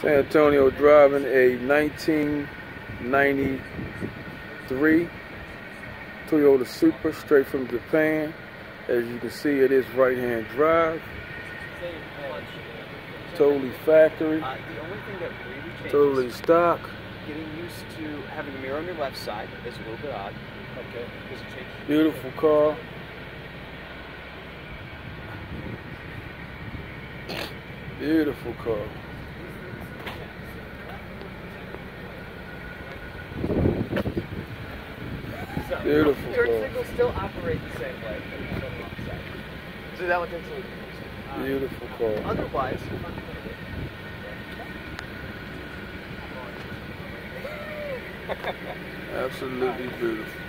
San Antonio driving a 1993 Toyota Supra straight from Japan. As you can see, it is right-hand drive. Totally factory. The only thing that really changes, totally stock. getting used to having a mirror on your left side is a little bit odd. Okay. Because it changes. Beautiful car. Beautiful car. Beautiful Turn car. signals still operate the same way. So that one takes a little bit. Beautiful car. Otherwise, Absolutely beautiful.